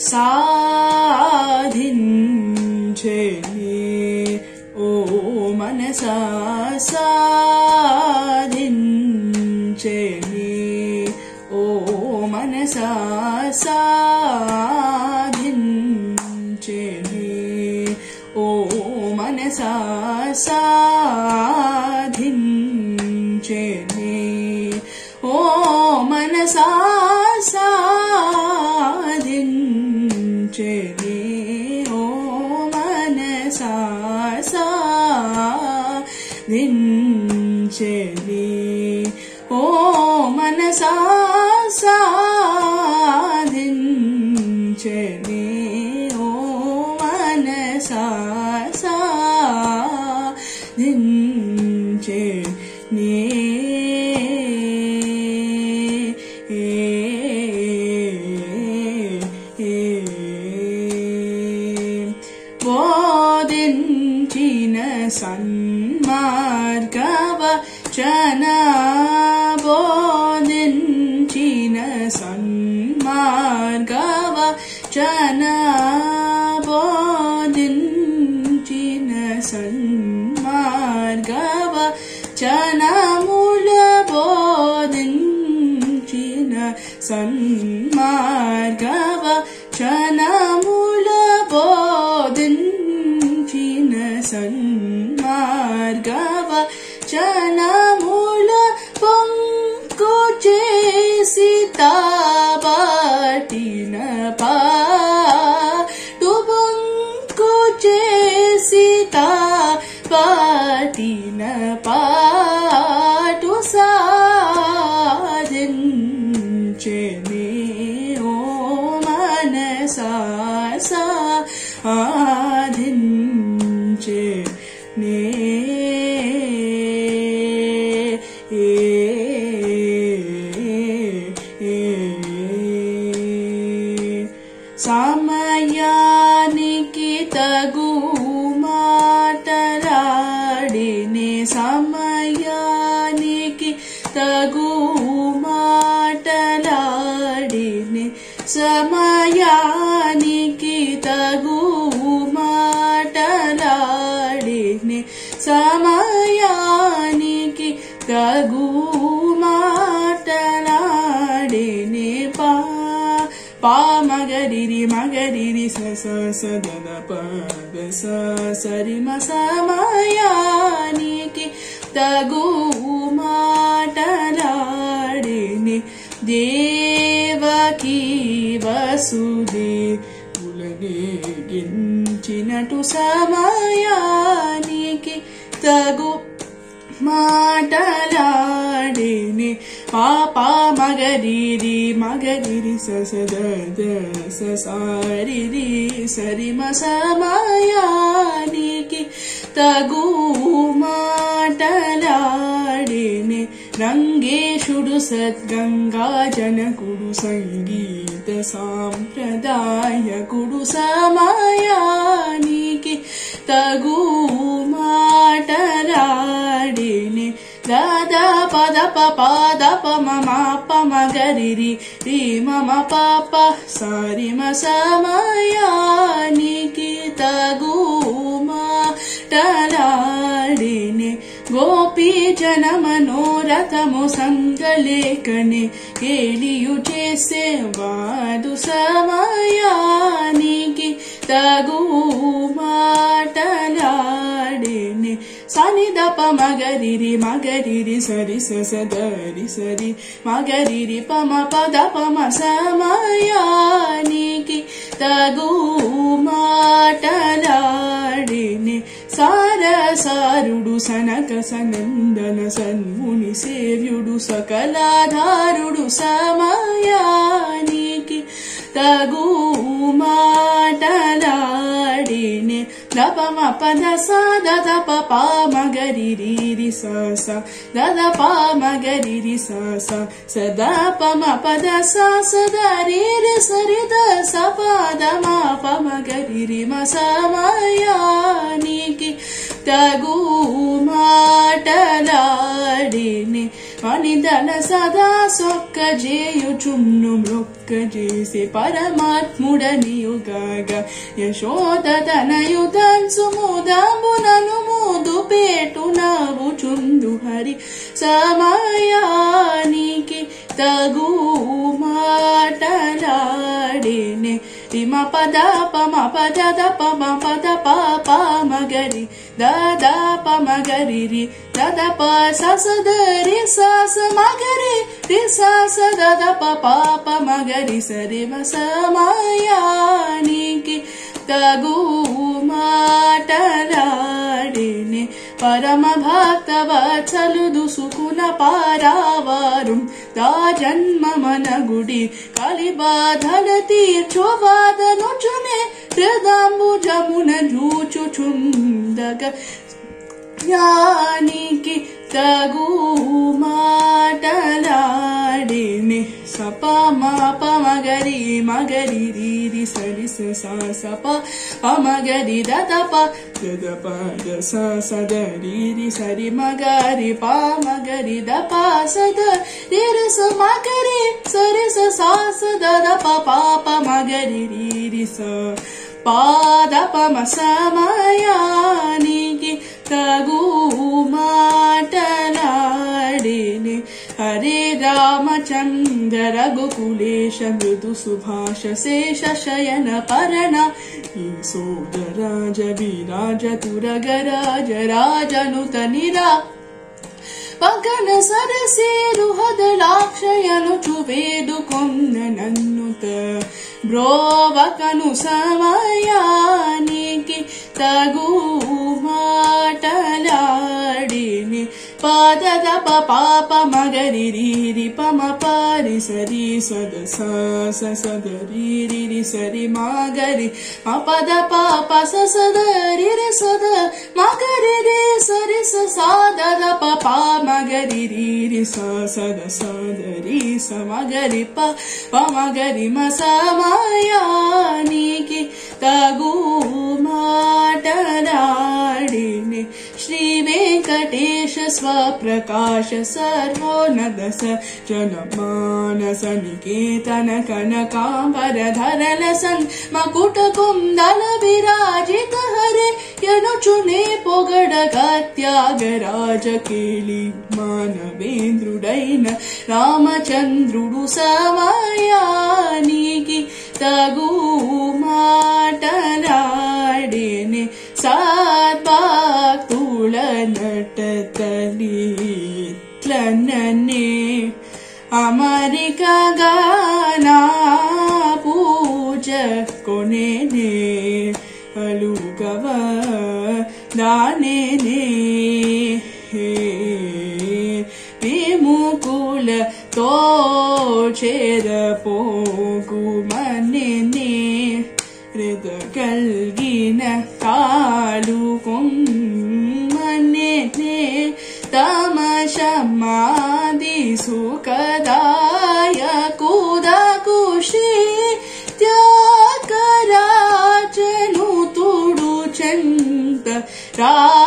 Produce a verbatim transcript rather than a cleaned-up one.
సాధించేనే ఓ మనసా సాధించేనే ఓ మనసా సాధించేనే ఓ మనసా సాధించేనే ఓ మనసా సాధించేనే ఓ మనసా సాధించేనే ఓ మనసా సాధించేనే ఓ మనసా సాధించేనే బోధించిన సన్మార్గవచన బోధించిన సన్మార్గవచన బోధించిన సన్మార్గవచనముల బోధించిన సన్మార్గవచనముల బోధించిన సన్మార్గవచనముల పొంకు చేసి తాబాటిన పాటు పొంకు చేసి తాబాటిన పాటు సాధించేనే ఓ మనసా సాధించేనే సమయానికి తగు మాటలాడినే సమయానికి తగు మాటలాడినే సమయానికి తగు మాటలాడినే సమయానికి తగు మాటలాడినే పా పా మగరిరి మగరిరి స స స ద ద ప గ స సరి మ సమయానికి తగు మాటలాడినే దేవకీ వసుదేవులనే గించినటు సమయానికి తగు మాటలాడినే పాపా మగరిరి మగరిరి స స ద ద స సారిరి సరి మ సమయానికి తగు మాటలాడినే రంగేశుడు సద్గంగా జనకుడు సంగీత సాంప్రదాయకుడు సమయానికి తగు మాటలాడినే దాదా పద పద పమ పమ గరిరి రి మమ పాప సారి మ సమయానికి తగు మాటలాడినే గోపీ జన మనోరథము సంగలేకనే కేలియు చేసే వాడు సమయానికి తగు మాటలాడినే సని దప మగరిరి మగరిరి సరి స దరి సరి మగరిరి పమ పద పమ సమయానికి తగు మాటలాడినే సారసారుడు సనక సనందన సన్ముని సేవ్యుడు సకలాధారుడు సమయానికి తగు మాటలాడినే దపమ పద స దద ప మగరిరి స స దద ప మగరిరి స స సద పమ పద స సదరి సరి ద స పద మ ప మగరిరి మ సమయానికి తగు మాటలాడినే మనిదల సదా సొక్క జేయుచున్ను మృక్క చేసి పరమాత్ముడనియుగాగా యశోద తనయుధన్సు ముదంబునను మూదు పేటు నవ్వుచుండు హరి సమయానికి తగు మాటలాడేనే రిమ పద పమ పద ద పమ పద ప మగరి దద పమగరి రి దద ప ససద రి సస మగరి రి సస దద ప పాప మగరి సరి మ సమయానికి తగు మాటలాడేనే పరమ భక్త వత్సలు దుసుకున పారావారు దా జన్మ మన గుడి కలిబాధల తీర్చువాదనుచునే హృదంబుజమున జూచుచుందగ జ్ఞానికి తగు మాటలాడేనే సప మా పమగరి మగరి రీరి సరి స సప పమగరి దద ప దద ప ద స సద రీరి సరి మగరి పమగరి ద ప సద రీరి స మగరి సరి స స దద ప పాప మగరి రీరి స పాద పమ సమయానికి తగు మాటలాడేనే హరే రామచంద్ర రఘుకులేశ మృదు సుభాష శేష శయన పరణ సోదరాజ విరాజ తురగరాజ రాజనుత నిరా పగన సరసేరు హదలాక్షయను చువేదు కొన్న నన్నుత బ్రోవకను సమయానికి తగు మాటలాడిని పాదద పాప మగరి రీరి పమ పారి సరి సద స సద రీరి సరి మగరి పద పాప సద రి సద మగరి రి సరి సద ప మగరి రీరి స సద సద రి స మగరి ప మగరి మ సమయానికి తగు మాటలాడిని శ్రీ వెంకటేశ స్వప్రకాశ సర్వోన్నత జనమానస నికేతన కనకాంబర ధరల సన్ మకుట కుందల విరాజిత హరే యనుచునే పొగడగ త్యాగరాజ కేళి మానవేంద్రుడైన రామచంద్రుడు సమయానికి తగు మాటలాడేనే సద్భక్తుల నటతలిట్లననే అమరికగా నా పూజ కొనేనే అలుగవ దానేనే విముకుల తో చేరపోగు మనేనే హృద కలిగిన కాలు కొమ్మనేనే తమశమాది సుఖదాయ కుదకుషి త్యాగరాజను తుడు చెంత రా